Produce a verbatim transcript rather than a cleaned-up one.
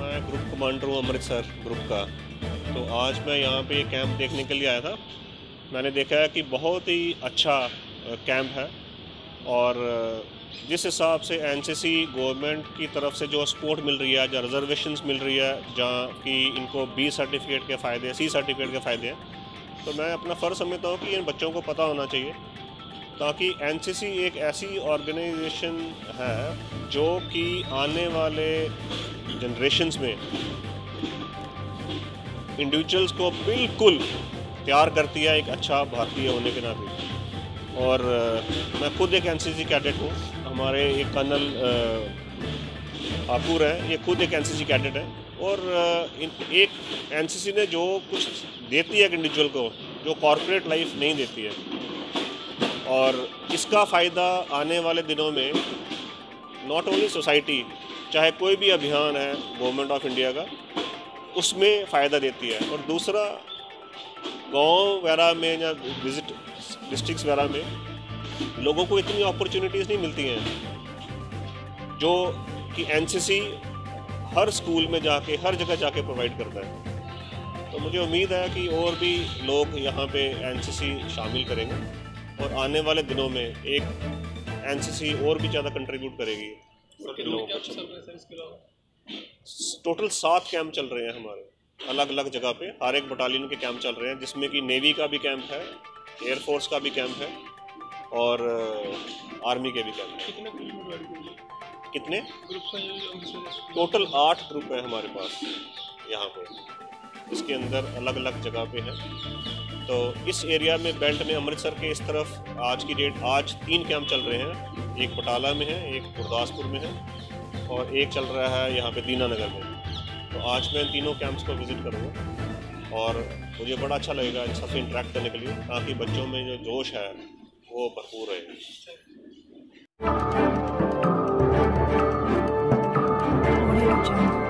मैं group commander हूँ Amritsar group का। तो आज मैं यहाँ पे कैंप देखने के लिए आया था। मैंने देखा है कि बहुत ही अच्छा कैंप है और जिस हिसाब से एनसीसी गवर्नमेंट की तरफ से जो सपोर्ट मिल रही है, जो रिजर्वेशंस मिल रही है, जहाँ कि इनको बी सर्टिफिकेट के फ़ायदे, सी सर्टिफिकेट के फ़ायदे हैं, तो मैं अपना फ़र्ज़ समझता हूँ कि इन बच्चों को पता होना चाहिए, ताकि एनसीसी एक ऐसी ऑर्गेनाइजेशन है जो कि आने वाले जनरेशन्स में इंडिविजुअल्स को बिल्कुल तैयार करती है एक अच्छा भारतीय होने के नाते। और मैं खुद एक एनसीसी कैडेट हूँ। हमारे एक कर्नल आपूर हैं, ये खुद एक एनसीसी कैडेट है। और एक एनसीसी ने जो कुछ देती है एक इंडिविजुअल को, जो कॉर्पोरेट लाइफ नहीं देती है, और इसका फ़ायदा आने वाले दिनों में नॉट ओनली सोसाइटी, चाहे कोई भी अभियान है गवर्नमेंट ऑफ इंडिया का, उसमें फ़ायदा देती है। और दूसरा, गांव वगैरह में या विजिट डिस्ट्रिक्ट्स वगैरह में लोगों को इतनी अपॉर्चुनिटीज़ नहीं मिलती हैं जो कि एनसीसी हर स्कूल में जाके, हर जगह जाके प्रोवाइड करता है। तो मुझे उम्मीद है कि और भी लोग यहाँ पे एनसीसी शामिल करेंगे और आने वाले दिनों में एक एनसीसी और भी ज़्यादा कंट्रीब्यूट करेगी। टोटल सात कैंप चल रहे हैं हमारे अलग अलग जगह पे, हर एक बटालियन के कैंप चल रहे हैं, जिसमें कि नेवी का भी कैंप है, एयरफोर्स का भी कैंप है और आर्मी के भी कैंप है। कितने ग्रुप? टोटल आठ ग्रुप है हमारे पास यहाँ पे, इसके अंदर अलग अलग जगह पे हैं। तो इस एरिया में, बेल्ट में, अमृतसर के इस तरफ आज की डेट आज तीन कैंप चल रहे हैं। एक बटाला में है, एक गुरदासपुर में है और एक चल रहा है यहाँ पे दीनानगर में। तो आज मैं इन तीनों कैंप्स को विज़िट करूँगा और मुझे बड़ा अच्छा लगेगा इन सबसे इंटरेक्ट करने के लिए, ताकि बच्चों में जो जोश है वो भरपूर रहे।